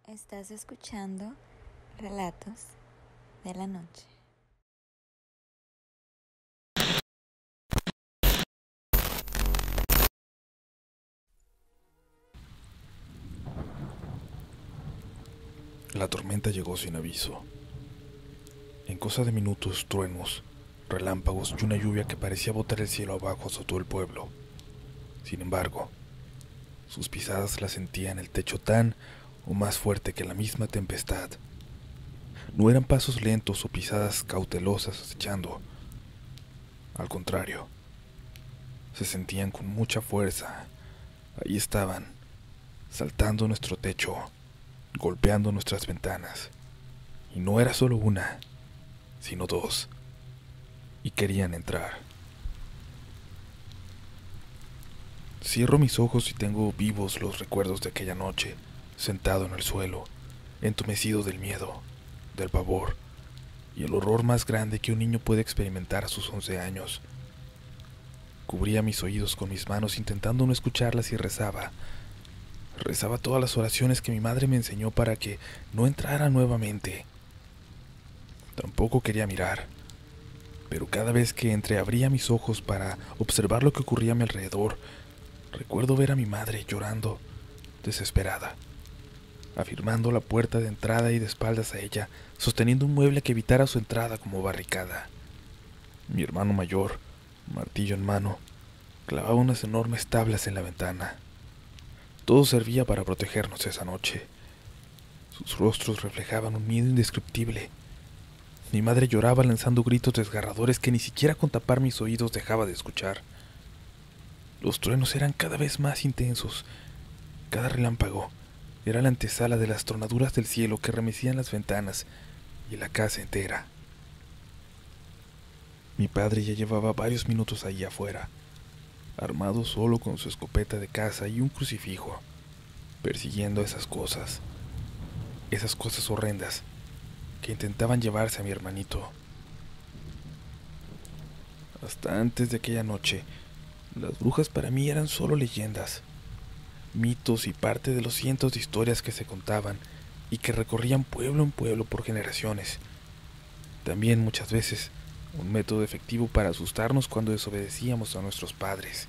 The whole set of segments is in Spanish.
Estás escuchando Relatos de la Noche. La tormenta llegó sin aviso. En cosa de minutos, truenos, relámpagos y una lluvia que parecía botar el cielo abajo azotó el pueblo. Sin embargo, sus pisadas las sentía en el techo tan o más fuerte que la misma tempestad. No eran pasos lentos o pisadas cautelosas acechando. Al contrario, se sentían con mucha fuerza. Ahí estaban, saltando nuestro techo, golpeando nuestras ventanas. Y no era solo una, sino dos. Y querían entrar. Cierro mis ojos y tengo vivos los recuerdos de aquella noche, sentado en el suelo, entumecido del miedo, del pavor y el horror más grande que un niño puede experimentar a sus 11 años. Cubría mis oídos con mis manos intentando no escucharlas y rezaba. Rezaba todas las oraciones que mi madre me enseñó para que no entrara nuevamente. Tampoco quería mirar, pero cada vez que entreabría mis ojos para observar lo que ocurría a mi alrededor, recuerdo ver a mi madre llorando, desesperada, afirmando la puerta de entrada y de espaldas a ella, sosteniendo un mueble que evitara su entrada como barricada. Mi hermano mayor, martillo en mano, clavaba unas enormes tablas en la ventana. Todo servía para protegernos esa noche. Sus rostros reflejaban un miedo indescriptible. Mi madre lloraba lanzando gritos desgarradores que ni siquiera con tapar mis oídos dejaba de escuchar. Los truenos eran cada vez más intensos. Cada relámpago era la antesala de las tronaduras del cielo que remecían las ventanas y la casa entera. Mi padre ya llevaba varios minutos ahí afuera, armado solo con su escopeta de caza y un crucifijo, persiguiendo esas cosas horrendas que intentaban llevarse a mi hermanito. Hasta antes de aquella noche, las brujas para mí eran solo leyendas, mitos y parte de los cientos de historias que se contaban y que recorrían pueblo en pueblo por generaciones. También muchas veces un método efectivo para asustarnos cuando desobedecíamos a nuestros padres.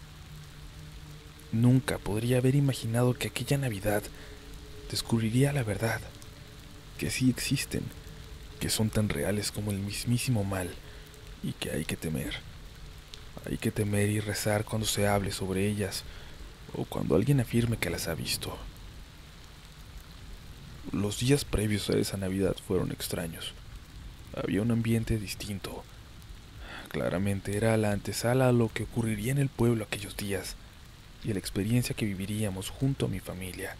Nunca podría haber imaginado que aquella Navidad descubriría la verdad, que sí existen, que son tan reales como el mismísimo mal y que hay que temer. Hay que temer y rezar cuando se hable sobre ellas o cuando alguien afirme que las ha visto. Los días previos a esa Navidad fueron extraños. Había un ambiente distinto. Claramente era la antesala a lo que ocurriría en el pueblo aquellos días y a la experiencia que viviríamos junto a mi familia.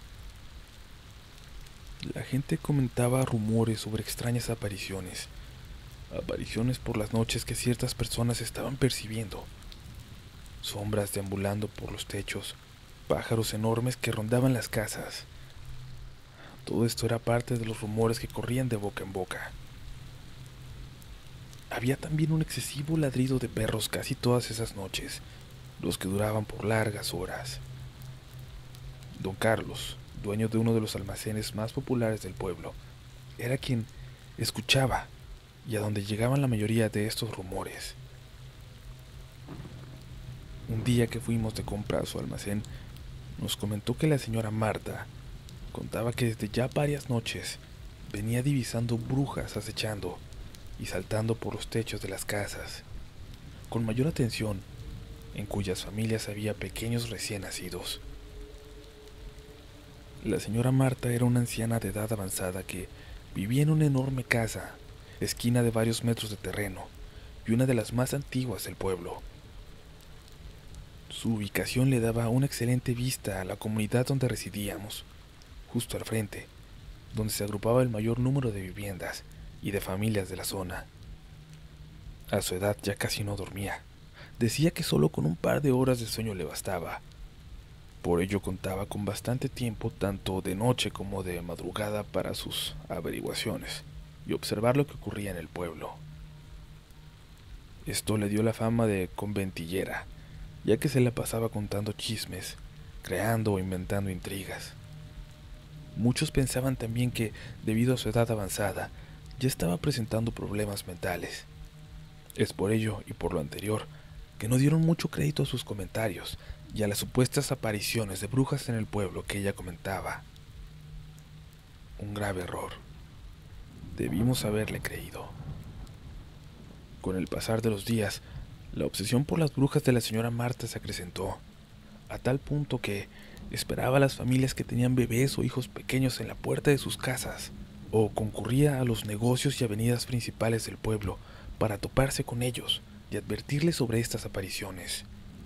La gente comentaba rumores sobre extrañas apariciones por las noches que ciertas personas estaban percibiendo, sombras deambulando por los techos, pájaros enormes que rondaban las casas. Todo esto era parte de los rumores que corrían de boca en boca. Había también un excesivo ladrido de perros casi todas esas noches, los que duraban por largas horas. Don Carlos, dueño de uno de los almacenes más populares del pueblo, era quien escuchaba y a donde llegaban la mayoría de estos rumores. Un día que fuimos de compra a su almacén, nos comentó que la señora Marta contaba que desde ya varias noches venía divisando brujas acechando y saltando por los techos de las casas, con mayor atención, en cuyas familias había pequeños recién nacidos. La señora Marta era una anciana de edad avanzada que vivía en una enorme casa, esquina de varios metros de terreno y una de las más antiguas del pueblo. Su ubicación le daba una excelente vista a la comunidad donde residíamos, justo al frente, donde se agrupaba el mayor número de viviendas y de familias de la zona. A su edad ya casi no dormía. Decía que solo con un par de horas de sueño le bastaba. Por ello contaba con bastante tiempo tanto de noche como de madrugada para sus averiguaciones y observar lo que ocurría en el pueblo. Esto le dio la fama de conventillera, ya que se la pasaba contando chismes, creando o inventando intrigas. Muchos pensaban también que, debido a su edad avanzada, ya estaba presentando problemas mentales. Es por ello y por lo anterior que no dieron mucho crédito a sus comentarios y a las supuestas apariciones de brujas en el pueblo que ella comentaba. Un grave error. Debimos haberle creído. Con el pasar de los días, la obsesión por las brujas de la señora Marta se acrecentó, a tal punto que esperaba a las familias que tenían bebés o hijos pequeños en la puerta de sus casas, o concurría a los negocios y avenidas principales del pueblo para toparse con ellos y advertirles sobre estas apariciones.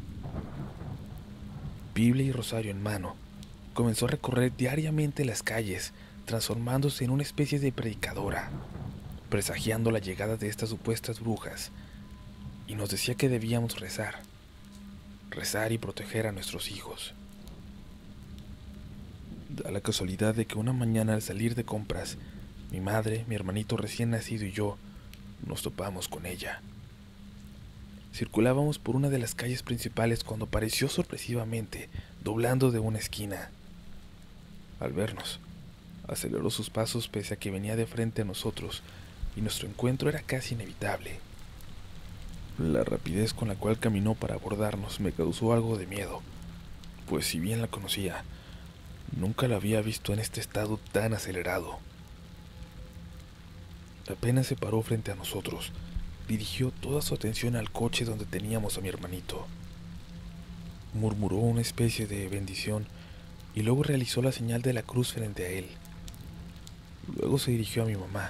Biblia y rosario en mano, comenzó a recorrer diariamente las calles, transformándose en una especie de predicadora, presagiando la llegada de estas supuestas brujas, y nos decía que debíamos rezar y proteger a nuestros hijos. Da la casualidad de que una mañana al salir de compras, mi madre, mi hermanito recién nacido y yo nos topamos con ella. Circulábamos por una de las calles principales cuando apareció sorpresivamente, doblando de una esquina. Al vernos, aceleró sus pasos pese a que venía de frente a nosotros, y nuestro encuentro era casi inevitable. La rapidez con la cual caminó para abordarnos me causó algo de miedo, pues si bien la conocía, nunca la había visto en este estado tan acelerado. Apenas se paró frente a nosotros, dirigió toda su atención al coche donde teníamos a mi hermanito. Murmuró una especie de bendición y luego realizó la señal de la cruz frente a él. Luego se dirigió a mi mamá.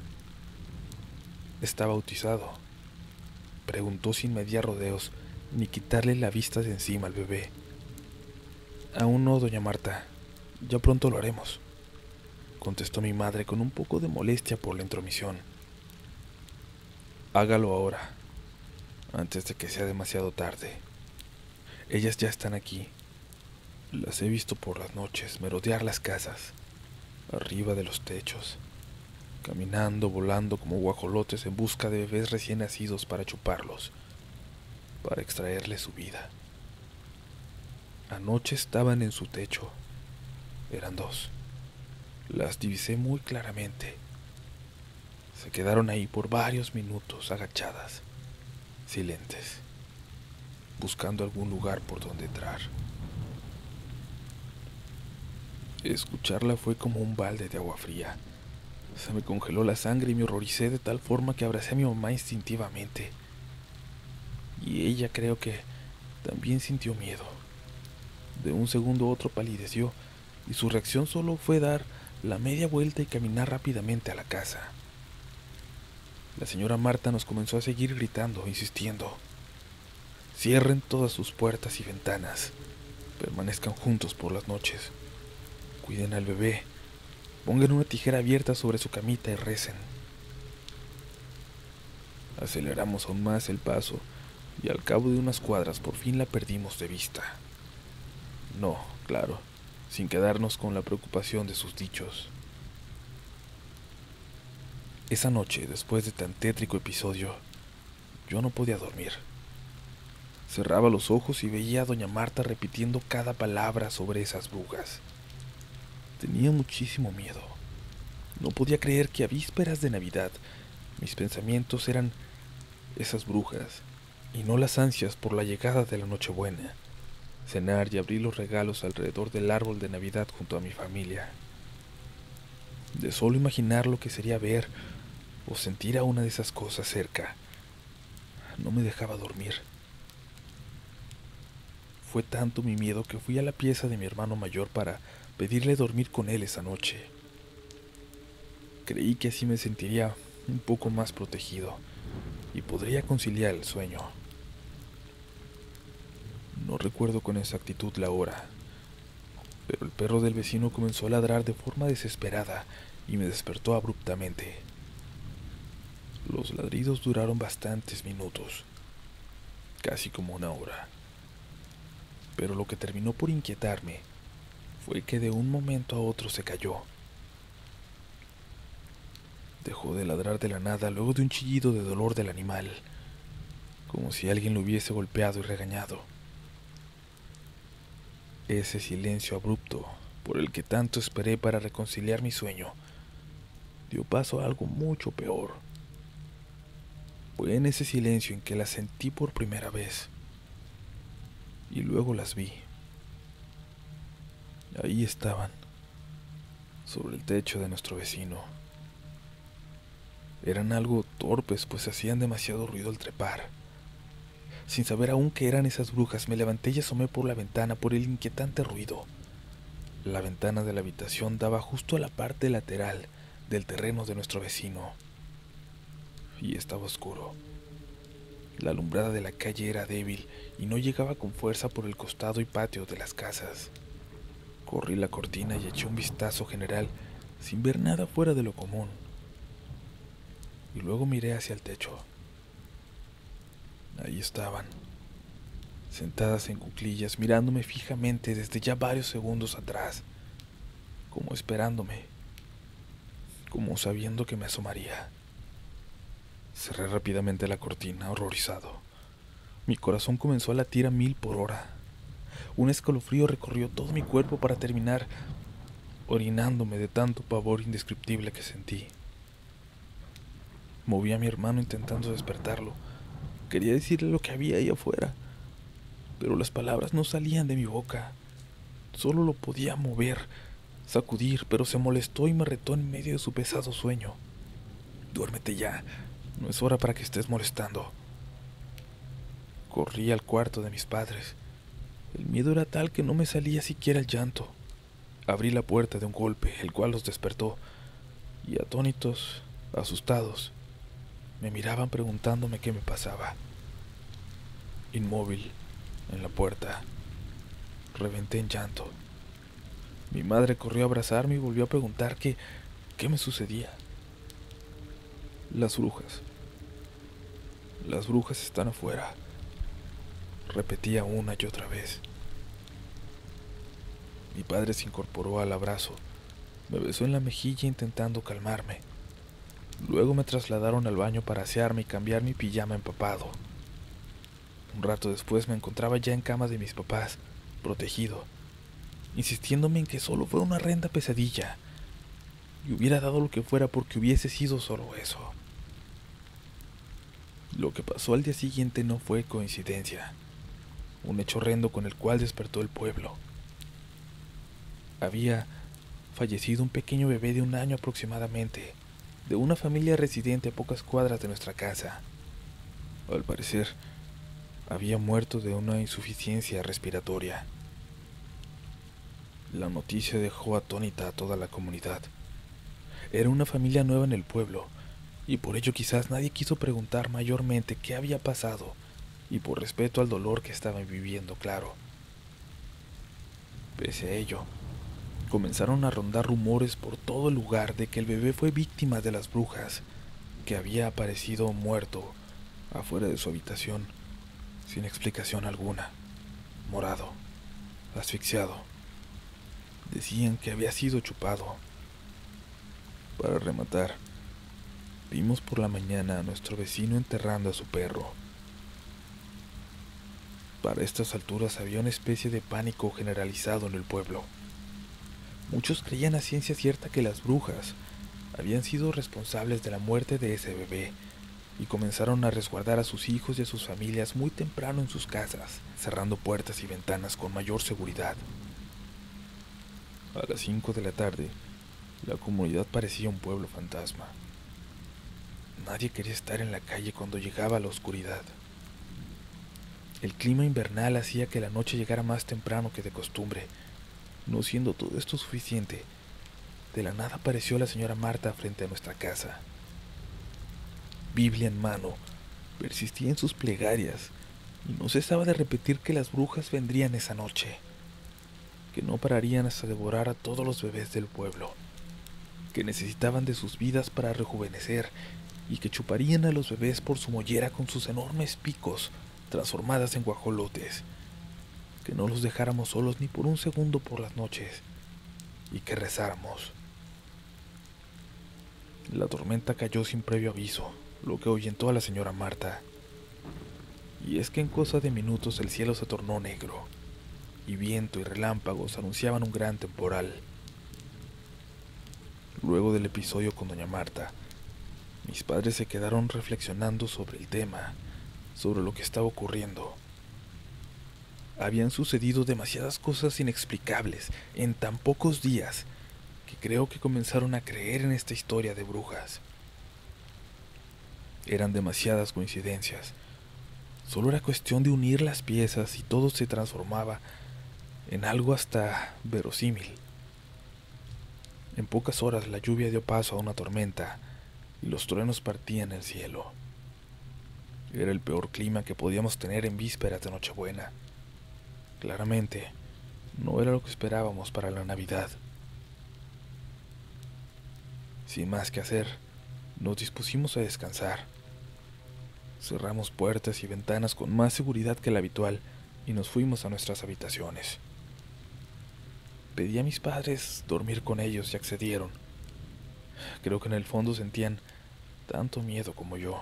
¿Está bautizado?, preguntó sin mediar rodeos ni quitarle la vista de encima al bebé. Aún no, doña Marta, ya pronto lo haremos, contestó mi madre con un poco de molestia por la intromisión. Hágalo ahora, antes de que sea demasiado tarde. Ellas ya están aquí. Las he visto por las noches merodear las casas, arriba de los techos, caminando, volando como guajolotes en busca de bebés recién nacidos para chuparlos, para extraerles su vida. Anoche estaban en su techo. Eran dos. Las divisé muy claramente. Se quedaron ahí por varios minutos agachadas, silentes, buscando algún lugar por donde entrar. Escucharla fue como un balde de agua fría. Se me congeló la sangre y me horroricé de tal forma que abracé a mi mamá instintivamente. Y ella creo que también sintió miedo. De un segundo a otro palideció y su reacción solo fue dar la media vuelta y caminar rápidamente a la casa. La señora Marta nos comenzó a seguir gritando, insistiendo. Cierren todas sus puertas y ventanas. Permanezcan juntos por las noches. Cuiden al bebé. Pongan una tijera abierta sobre su camita y recen. Aceleramos aún más el paso y al cabo de unas cuadras por fin la perdimos de vista. No, claro, sin quedarnos con la preocupación de sus dichos. Esa noche, después de tan tétrico episodio, yo no podía dormir. Cerraba los ojos y veía a doña Marta repitiendo cada palabra sobre esas brujas. Tenía muchísimo miedo. No podía creer que a vísperas de Navidad mis pensamientos eran esas brujas y no las ansias por la llegada de la Nochebuena, cenar y abrir los regalos alrededor del árbol de Navidad junto a mi familia. De solo imaginar lo que sería ver o sentir a una de esas cosas cerca, no me dejaba dormir. Fue tanto mi miedo que fui a la pieza de mi hermano mayor para pedirle dormir con él esa noche. Creí que así me sentiría un poco más protegido y podría conciliar el sueño. No recuerdo con exactitud la hora, pero el perro del vecino comenzó a ladrar de forma desesperada y me despertó abruptamente. Los ladridos duraron bastantes minutos, casi como una hora. Pero lo que terminó por inquietarme fue que de un momento a otro se calló. Dejó de ladrar de la nada luego de un chillido de dolor del animal, como si alguien lo hubiese golpeado y regañado. Ese silencio abrupto por el que tanto esperé para reconciliar mi sueño, dio paso a algo mucho peor. Fue en ese silencio en que las sentí por primera vez, y luego las vi. Ahí estaban, sobre el techo de nuestro vecino. Eran algo torpes, pues hacían demasiado ruido al trepar. Sin saber aún qué eran esas brujas, me levanté y asomé por la ventana por el inquietante ruido. La ventana de la habitación daba justo a la parte lateral del terreno de nuestro vecino, y estaba oscuro. La alumbrada de la calle era débil y no llegaba con fuerza por el costado y patio de las casas. Corrí la cortina y eché un vistazo general sin ver nada fuera de lo común. Y luego miré hacia el techo. Ahí estaban, sentadas en cuclillas, mirándome fijamente desde ya varios segundos atrás, como esperándome, como sabiendo que me asomaría. Cerré rápidamente la cortina, horrorizado. Mi corazón comenzó a latir a 1000 por hora. Un escalofrío recorrió todo mi cuerpo para terminar orinándome de tanto pavor indescriptible que sentí. Moví a mi hermano intentando despertarlo. Quería decirle lo que había ahí afuera, pero las palabras no salían de mi boca. Solo lo podía mover, sacudir, pero se molestó y me retó en medio de su pesado sueño. Duérmete ya, no es hora para que estés molestando. Corrí al cuarto de mis padres. El miedo era tal que no me salía siquiera el llanto. Abrí la puerta de un golpe, el cual los despertó, y atónitos, asustados, me miraban preguntándome qué me pasaba. Inmóvil, en la puerta, reventé en llanto. Mi madre corrió a abrazarme y volvió a preguntar qué me sucedía. Las brujas están afuera, repetía una y otra vez. Mi padre se incorporó al abrazo, me besó en la mejilla intentando calmarme. Luego me trasladaron al baño para asearme y cambiar mi pijama empapado. Un rato después me encontraba ya en cama de mis papás, protegido, insistiéndome en que solo fue una horrenda pesadilla, y hubiera dado lo que fuera porque hubiese sido solo eso. Lo que pasó al día siguiente no fue coincidencia, un hecho horrendo con el cual despertó el pueblo. Había fallecido un pequeño bebé de 1 año aproximadamente, de una familia residente a pocas cuadras de nuestra casa. Al parecer, había muerto de una insuficiencia respiratoria. La noticia dejó atónita a toda la comunidad. Era una familia nueva en el pueblo, y por ello quizás nadie quiso preguntar mayormente qué había pasado, y por respeto al dolor que estaban viviendo, claro. Pese a ello, comenzaron a rondar rumores por todo el lugar de que el bebé fue víctima de las brujas, que había aparecido muerto afuera de su habitación, sin explicación alguna, morado, asfixiado. Decían que había sido chupado. Para rematar, vimos por la mañana a nuestro vecino enterrando a su perro. Para estas alturas había una especie de pánico generalizado en el pueblo. Muchos creían a ciencia cierta que las brujas habían sido responsables de la muerte de ese bebé y comenzaron a resguardar a sus hijos y a sus familias muy temprano en sus casas, cerrando puertas y ventanas con mayor seguridad. A las 5 de la tarde, la comunidad parecía un pueblo fantasma. Nadie quería estar en la calle cuando llegaba la oscuridad. El clima invernal hacía que la noche llegara más temprano que de costumbre. No siendo todo esto suficiente, de la nada apareció la señora Marta frente a nuestra casa. Biblia en mano, persistía en sus plegarias y no cesaba de repetir que las brujas vendrían esa noche, que no pararían hasta devorar a todos los bebés del pueblo, que necesitaban de sus vidas para rejuvenecer y que chuparían a los bebés por su mollera con sus enormes picos transformadas en guajolotes, que no los dejáramos solos ni por un segundo por las noches y que rezáramos. La tormenta cayó sin previo aviso, lo que ahuyentó a la señora Marta. Y es que en cosa de minutos el cielo se tornó negro. y viento y relámpagos anunciaban un gran temporal. Luego del episodio con doña Marta, mis padres se quedaron reflexionando sobre el tema, sobre lo que estaba ocurriendo. Habían sucedido demasiadas cosas inexplicables en tan pocos días que creo que comenzaron a creer en esta historia de brujas. Eran demasiadas coincidencias. Solo era cuestión de unir las piezas y todo se transformaba en algo hasta verosímil. En pocas horas la lluvia dio paso a una tormenta y los truenos partían el cielo. Era el peor clima que podíamos tener en vísperas de Nochebuena. Claramente, no era lo que esperábamos para la Navidad. Sin más que hacer, nos dispusimos a descansar. Cerramos puertas y ventanas con más seguridad que la habitual y nos fuimos a nuestras habitaciones. Pedí a mis padres dormir con ellos y accedieron. Creo que en el fondo sentían tanto miedo como yo.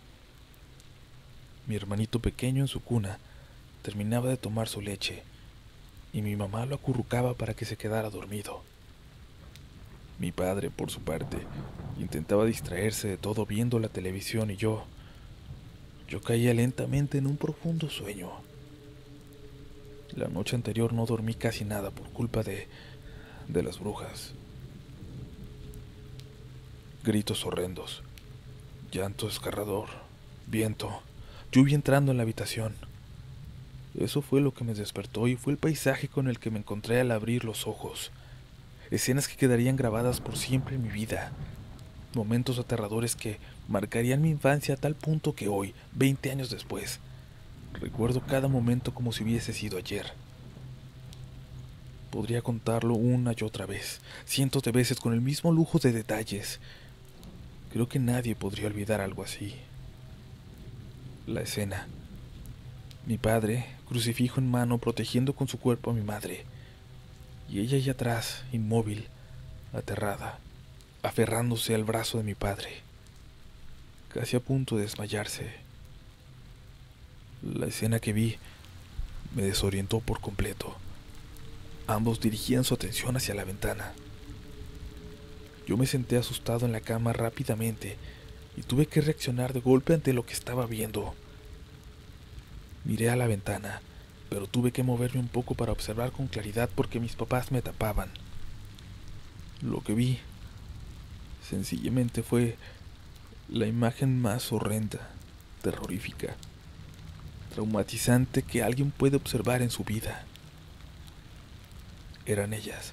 Mi hermanito pequeño en su cuna terminaba de tomar su leche y mi mamá lo acurrucaba para que se quedara dormido. Mi padre, por su parte, intentaba distraerse de todo viendo la televisión y yo caía lentamente en un profundo sueño. La noche anterior no dormí casi nada por culpa de las brujas. Gritos horrendos, llanto desgarrador, viento, lluvia entrando en la habitación. Eso fue lo que me despertó y fue el paisaje con el que me encontré al abrir los ojos. Escenas que quedarían grabadas por siempre en mi vida. Momentos aterradores que marcarían mi infancia a tal punto que hoy, 20 años después, recuerdo cada momento como si hubiese sido ayer. Podría contarlo una y otra vez, cientos de veces con el mismo lujo de detalles. Creo que nadie podría olvidar algo así. La escena. Mi padre, crucifijo en mano, protegiendo con su cuerpo a mi madre. Y ella allá atrás, inmóvil, aterrada, aferrándose al brazo de mi padre, casi a punto de desmayarse. La escena que vi me desorientó por completo. Ambos dirigían su atención hacia la ventana. Yo me senté asustado en la cama rápidamente y tuve que reaccionar de golpe ante lo que estaba viendo. Miré a la ventana, pero tuve que moverme un poco para observar con claridad porque mis papás me tapaban. Lo que vi, sencillamente, fue la imagen más horrenda, terrorífica, traumatizante que alguien puede observar en su vida. Eran ellas,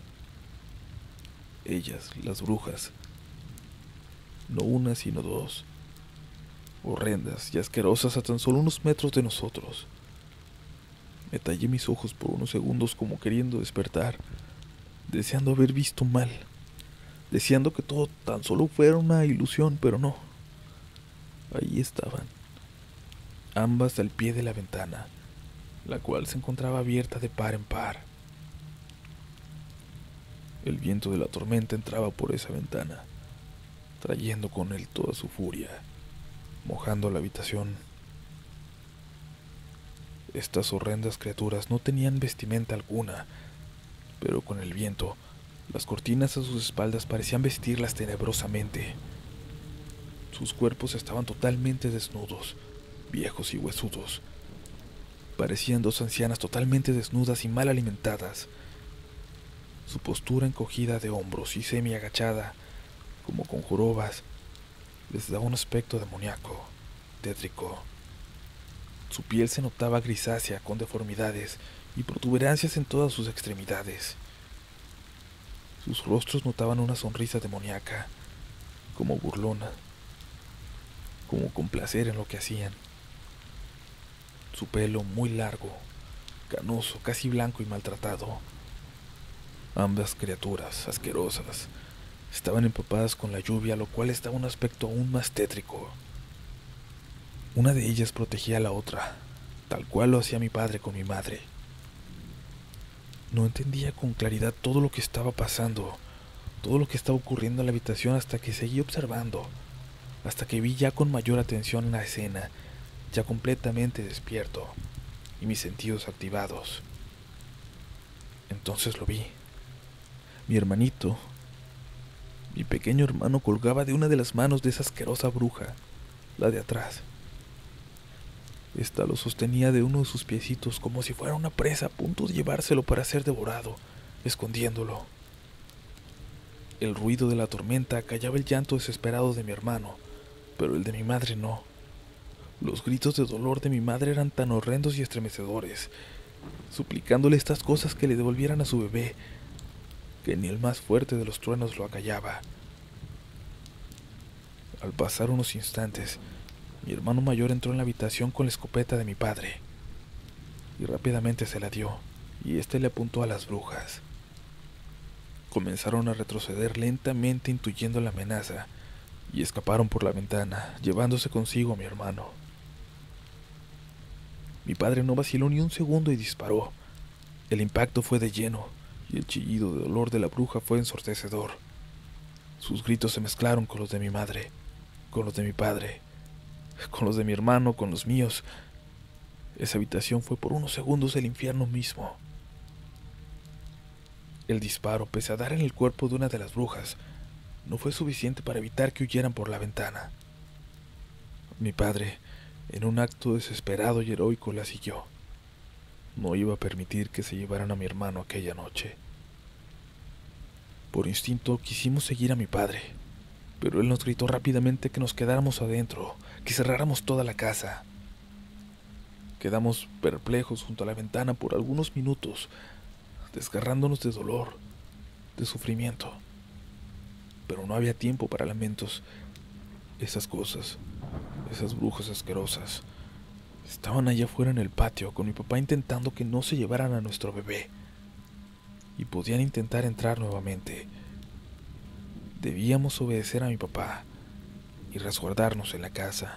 las brujas, no una sino dos, horrendas y asquerosas a tan solo unos metros de nosotros. Me tallé mis ojos por unos segundos como queriendo despertar, deseando haber visto mal, deseando que todo tan solo fuera una ilusión, pero no. Ahí estaban, ambas al pie de la ventana, la cual se encontraba abierta de par en par. El viento de la tormenta entraba por esa ventana, trayendo con él toda su furia, mojando la habitación. Estas horrendas criaturas no tenían vestimenta alguna, pero con el viento, las cortinas a sus espaldas parecían vestirlas tenebrosamente. Sus cuerpos estaban totalmente desnudos, viejos y huesudos. Parecían dos ancianas totalmente desnudas y mal alimentadas. Su postura encogida de hombros y semi-agachada, como con jorobas, les daba un aspecto demoníaco, tétrico. Su piel se notaba grisácea, con deformidades y protuberancias en todas sus extremidades. Sus rostros notaban una sonrisa demoníaca, como burlona, como con placer en lo que hacían. Su pelo muy largo, canoso, casi blanco y maltratado. Ambas criaturas, asquerosas, estaban empapadas con la lluvia, lo cual les daba un aspecto aún más tétrico. Una de ellas protegía a la otra, tal cual lo hacía mi padre con mi madre. No entendía con claridad todo lo que estaba pasando, todo lo que estaba ocurriendo en la habitación hasta que seguí observando, hasta que vi ya con mayor atención la escena, ya completamente despierto y mis sentidos activados. Entonces lo vi. Mi hermanito, mi pequeño hermano, colgaba de una de las manos de esa asquerosa bruja, la de atrás. Esta lo sostenía de uno de sus piecitos como si fuera una presa a punto de llevárselo para ser devorado, escondiéndolo. El ruido de la tormenta callaba el llanto desesperado de mi hermano, pero el de mi madre no. Los gritos de dolor de mi madre eran tan horrendos y estremecedores, suplicándole estas cosas que le devolvieran a su bebé, que ni el más fuerte de los truenos lo acallaba. Al pasar unos instantes, mi hermano mayor entró en la habitación con la escopeta de mi padre, y rápidamente se la dio, y éste le apuntó a las brujas. Comenzaron a retroceder lentamente, intuyendo la amenaza, y escaparon por la ventana, llevándose consigo a mi hermano. Mi padre no vaciló ni un segundo y disparó. El impacto fue de lleno, y el chillido de dolor de la bruja fue ensordecedor. Sus gritos se mezclaron con los de mi madre, con los de mi padre, con los de mi hermano, con los míos. Esa habitación fue por unos segundos el infierno mismo. El disparo, pese a dar en el cuerpo de una de las brujas, no fue suficiente para evitar que huyeran por la ventana. Mi padre, en un acto desesperado y heroico, la siguió. No iba a permitir que se llevaran a mi hermano aquella noche. Por instinto quisimos seguir a mi padre, pero él nos gritó rápidamente que nos quedáramos adentro, que cerráramos toda la casa. Quedamos perplejos junto a la ventana por algunos minutos, desgarrándonos de dolor, de sufrimiento. Pero no había tiempo para lamentos. Esas cosas, esas brujas asquerosas, estaban allá afuera en el patio con mi papá intentando que no se llevaran a nuestro bebé. Y podían intentar entrar nuevamente. Debíamos obedecer a mi papá y resguardarnos en la casa.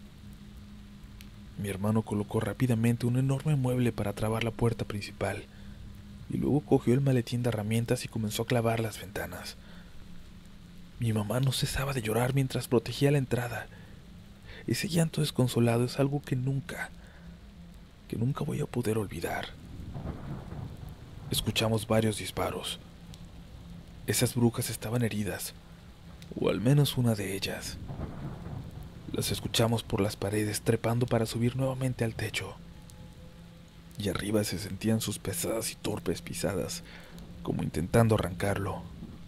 Mi hermano colocó rápidamente un enorme mueble para trabar la puerta principal y luego cogió el maletín de herramientas y comenzó a clavar las ventanas. Mi mamá no cesaba de llorar mientras protegía la entrada. Ese llanto desconsolado es algo que nunca voy a poder olvidar. Escuchamos varios disparos. Esas brujas estaban heridas, o al menos una de ellas. Las escuchamos por las paredes trepando para subir nuevamente al techo. Y arriba se sentían sus pesadas y torpes pisadas, como intentando arrancarlo.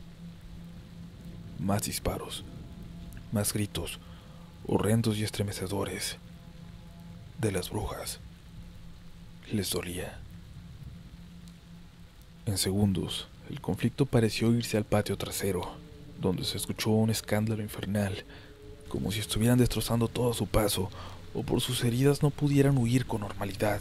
Más disparos, más gritos, horrendos y estremecedores. De las brujas. Les dolía. En segundos, el conflicto pareció irse al patio trasero, donde se escuchó un escándalo infernal, como si estuvieran destrozando todo a su paso, o por sus heridas no pudieran huir con normalidad.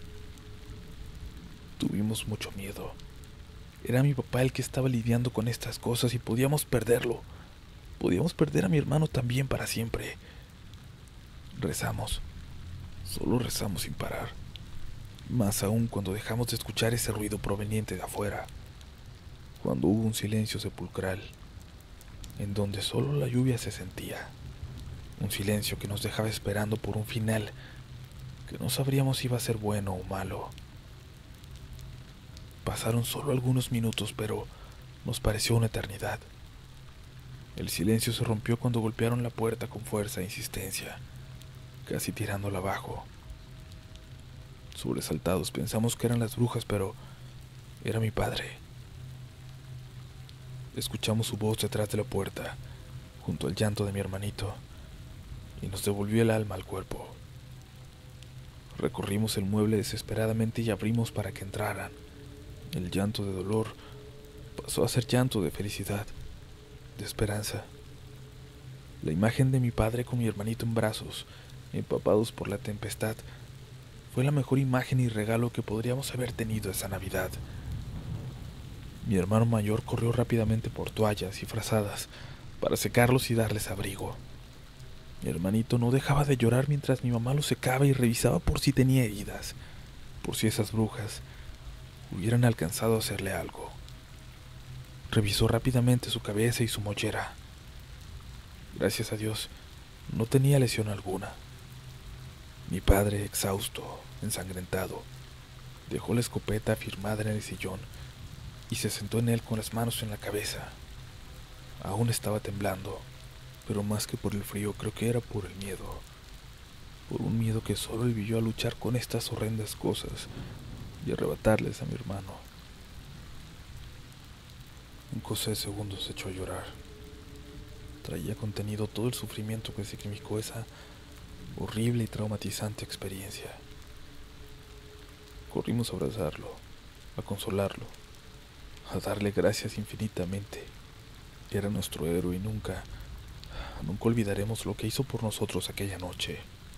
Tuvimos mucho miedo. Era mi papá el que estaba lidiando con estas cosas y podíamos perderlo. Podíamos perder a mi hermano también para siempre. Rezamos. Solo rezamos sin parar. Más aún cuando dejamos de escuchar ese ruido proveniente de afuera. Cuando hubo un silencio sepulcral, en donde solo la lluvia se sentía. Un silencio que nos dejaba esperando por un final que no sabríamos si iba a ser bueno o malo. Pasaron solo algunos minutos, pero nos pareció una eternidad. El silencio se rompió cuando golpearon la puerta con fuerza e insistencia, casi tirándola abajo. Sobresaltados pensamos que eran las brujas, pero era mi padre. Escuchamos su voz detrás de la puerta, junto al llanto de mi hermanito, y nos devolvió el alma al cuerpo. Recorrimos el mueble desesperadamente y abrimos para que entraran. El llanto de dolor pasó a ser llanto de felicidad, de esperanza. La imagen de mi padre con mi hermanito en brazos, empapados por la tempestad, fue la mejor imagen y regalo que podríamos haber tenido esa Navidad. Mi hermano mayor corrió rápidamente por toallas y frazadas para secarlos y darles abrigo. Mi hermanito no dejaba de llorar mientras mi mamá lo secaba y revisaba por si tenía heridas, por si esas brujas hubieran alcanzado a hacerle algo. Revisó rápidamente su cabeza y su mollera. Gracias a Dios, no tenía lesión alguna. Mi padre, exhausto, ensangrentado, dejó la escopeta afirmada en el sillón y se sentó en él con las manos en la cabeza. Aún estaba temblando, pero más que por el frío creo que era por el miedo, por un miedo que solo le vio a luchar con estas horrendas cosas y arrebatarles a mi hermano. En cosa de segundos se echó a llorar. Traía contenido todo el sufrimiento que significó esa horrible y traumatizante experiencia. Corrimos a abrazarlo, a consolarlo, a darle gracias infinitamente. Era nuestro héroe y nunca olvidaremos lo que hizo por nosotros aquella noche.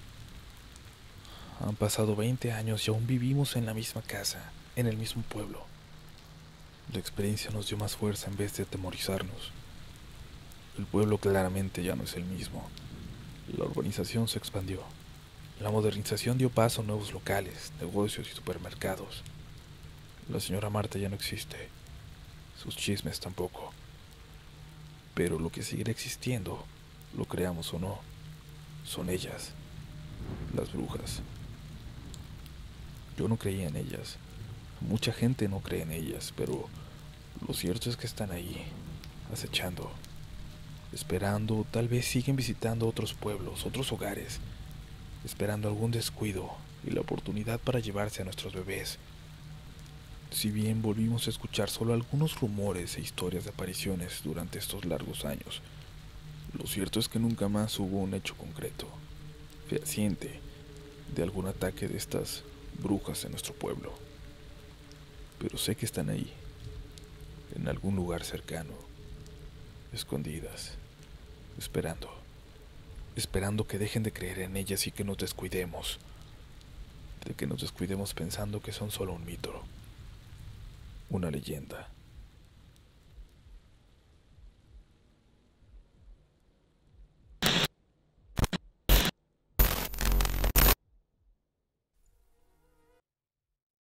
Han pasado 20 años y aún vivimos en la misma casa, en el mismo pueblo. La experiencia nos dio más fuerza en vez de atemorizarnos. El pueblo claramente ya no es el mismo. La urbanización se expandió. La modernización dio paso a nuevos locales, negocios y supermercados. La señora Marta ya no existe. Sus chismes tampoco. Pero lo que seguirá existiendo, lo creamos o no, son ellas, las brujas. Yo no creía en ellas. Mucha gente no cree en ellas, pero lo cierto es que están ahí, acechando, esperando, tal vez siguen visitando otros pueblos, otros hogares, esperando algún descuido y la oportunidad para llevarse a nuestros bebés. Si bien volvimos a escuchar solo algunos rumores e historias de apariciones durante estos largos años, lo cierto es que nunca más hubo un hecho concreto, fehaciente, de algún ataque de estas brujas en nuestro pueblo. Pero sé que están ahí, en algún lugar cercano, escondidas, esperando que dejen de creer en ellas y que nos descuidemos, de que nos descuidemos pensando que son solo un mito, una leyenda.